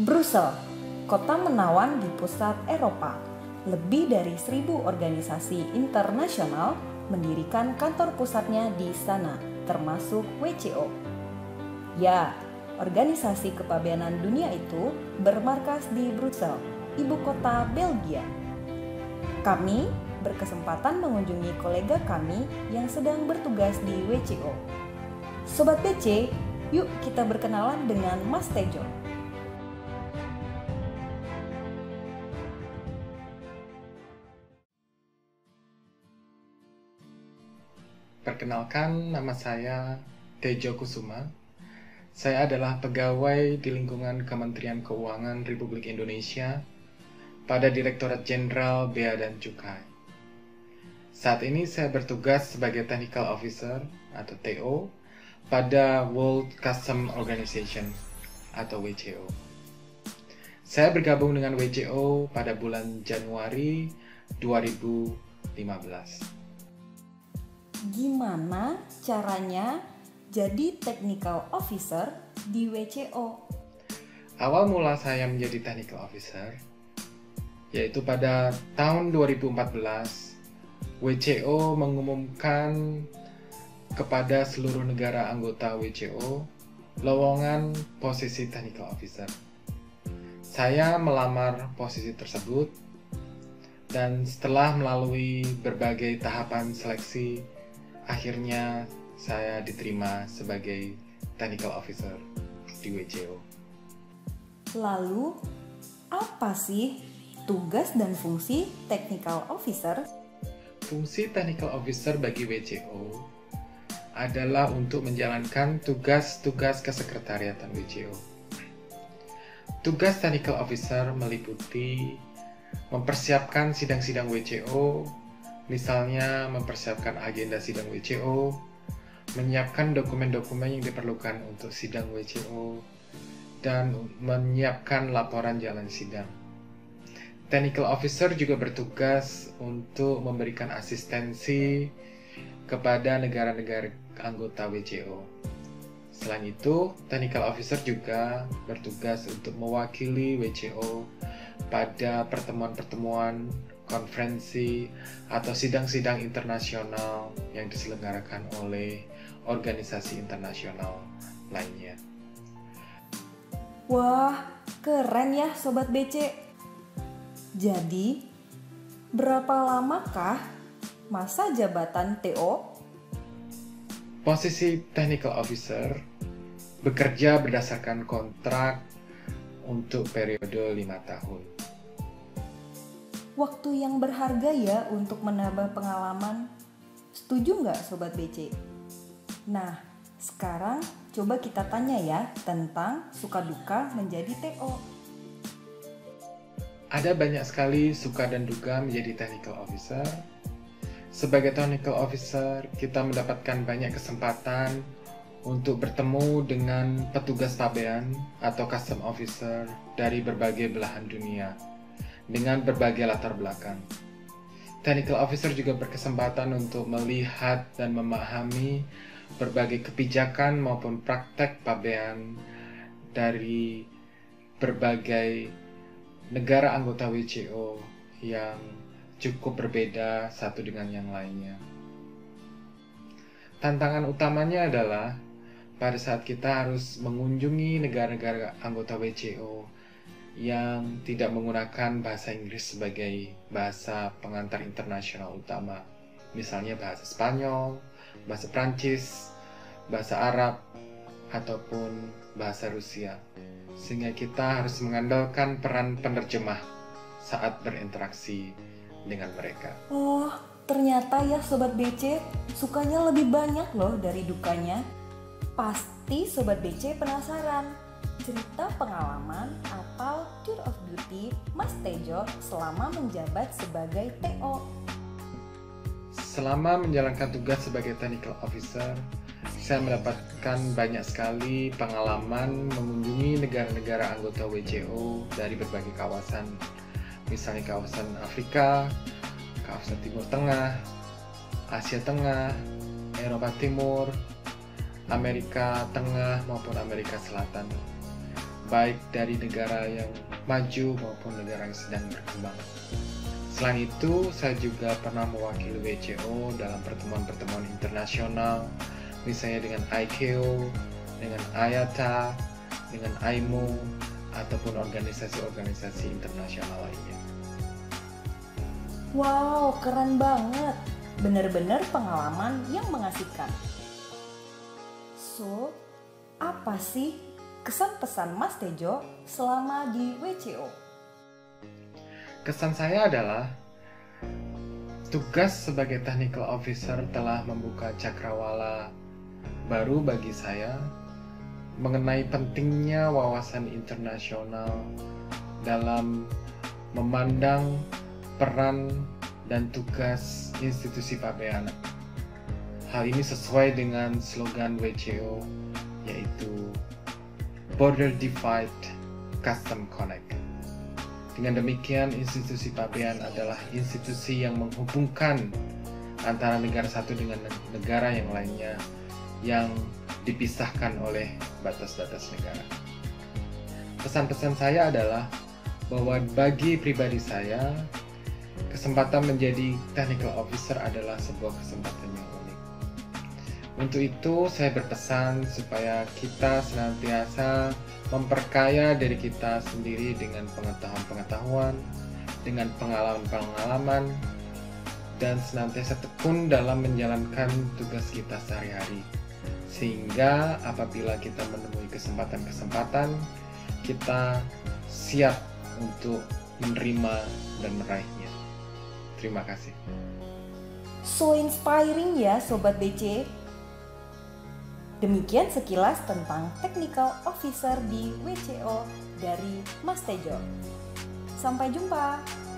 Brussel, kota menawan di pusat Eropa. Lebih dari 1.000 organisasi internasional mendirikan kantor pusatnya di sana, termasuk WCO. Ya, organisasi kepabeanan dunia itu bermarkas di Brussel, ibu kota Belgia. Kami berkesempatan mengunjungi kolega kami yang sedang bertugas di WCO. Sobat BC, yuk kita berkenalan dengan Mas Tejo. Perkenalkan, nama saya Tejo Kusuma. Saya adalah pegawai di lingkungan Kementerian Keuangan Republik Indonesia pada Direktorat Jenderal Bea dan Cukai. Saat ini saya bertugas sebagai Technical Officer atau TO pada World Customs Organization atau WCO. Saya bergabung dengan WCO pada bulan Januari 2015. Gimana caranya jadi technical officer di WCO? Awal mula saya menjadi technical officer yaitu pada tahun 2014, WCO mengumumkan kepada seluruh negara anggota WCO lowongan posisi technical officer. Saya melamar posisi tersebut dan setelah melalui berbagai tahapan seleksi, akhirnya saya diterima sebagai technical officer di WCO. Lalu, apa sih tugas dan fungsi technical officer? Fungsi technical officer bagi WCO adalah untuk menjalankan tugas-tugas kesekretariatan WCO. Tugas technical officer meliputi mempersiapkan sidang-sidang WCO, misalnya mempersiapkan agenda sidang WCO, menyiapkan dokumen-dokumen yang diperlukan untuk sidang WCO, dan menyiapkan laporan jalan sidang. Technical officer juga bertugas untuk memberikan asistensi kepada negara-negara anggota WCO. Selain itu, technical officer juga bertugas untuk mewakili WCO pada pertemuan-pertemuan, konferensi, atau sidang-sidang internasional yang diselenggarakan oleh organisasi internasional lainnya. Wah, keren ya Sobat BC. Jadi, berapa lamakah masa jabatan TO? Posisi technical officer bekerja berdasarkan kontrak untuk periode 5 tahun. Waktu yang berharga ya untuk menambah pengalaman. Setuju nggak Sobat BC? Nah, sekarang coba kita tanya ya tentang suka duka menjadi TO. Ada banyak sekali suka dan duka menjadi technical officer. Sebagai technical officer, kita mendapatkan banyak kesempatan untuk bertemu dengan petugas pabean atau custom officer dari berbagai belahan dunia dengan berbagai latar belakang. Technical officer juga berkesempatan untuk melihat dan memahami berbagai kebijakan maupun praktek pabean dari berbagai negara anggota WCO yang cukup berbeda satu dengan yang lainnya. Tantangan utamanya adalah pada saat kita harus mengunjungi negara-negara anggota WCO yang tidak menggunakan bahasa Inggris sebagai bahasa pengantar internasional utama, misalnya bahasa Spanyol, bahasa Prancis, bahasa Arab, ataupun bahasa Rusia, sehingga kita harus mengandalkan peran penerjemah saat berinteraksi dengan mereka. Oh, ternyata ya Sobat BC, sukanya lebih banyak loh dari dukanya. Pasti Sobat BC penasaran cerita pengalaman atau tour of duty Mas Tejo selama menjabat sebagai TO. Selama menjalankan tugas sebagai technical officer, saya mendapatkan banyak sekali pengalaman mengunjungi negara-negara anggota WCO dari berbagai kawasan, misalnya kawasan Afrika, kawasan Timur Tengah, Asia Tengah, Eropa Timur, Amerika Tengah maupun Amerika Selatan. baik dari negara yang maju maupun negara yang sedang berkembang. Selain itu, saya juga pernah mewakili WCO dalam pertemuan-pertemuan internasional, misalnya dengan ICAO, dengan IATA, dengan IMO, ataupun organisasi-organisasi internasional lainnya. Wow, keren banget. Benar-benar pengalaman yang mengasihkan. So, apa sih kesan-pesan Mas Tejo selama di WCO? Kesan saya adalah tugas sebagai technical officer telah membuka cakrawala baru bagi saya mengenai pentingnya wawasan internasional dalam memandang peran dan tugas institusi pabean. Hal ini sesuai dengan slogan WCO, yaitu Border Divide, Custom Connect. Dengan demikian, institusi pabean adalah institusi yang menghubungkan antara negara satu dengan negara yang lainnya yang dipisahkan oleh batas-batas negara. Pesan-pesan saya adalah bahwa bagi pribadi saya, kesempatan menjadi technical officer adalah sebuah kesempatan yang unik. Untuk itu, saya berpesan supaya kita senantiasa memperkaya diri kita sendiri dengan pengetahuan-pengetahuan, dengan pengalaman-pengalaman, dan senantiasa tekun dalam menjalankan tugas kita sehari-hari. Sehingga apabila kita menemui kesempatan-kesempatan, kita siap untuk menerima dan meraihnya. Terima kasih. So inspiring ya Sobat BC. Demikian sekilas tentang Technical Officer di WCO dari Mas Tejo. Sampai jumpa.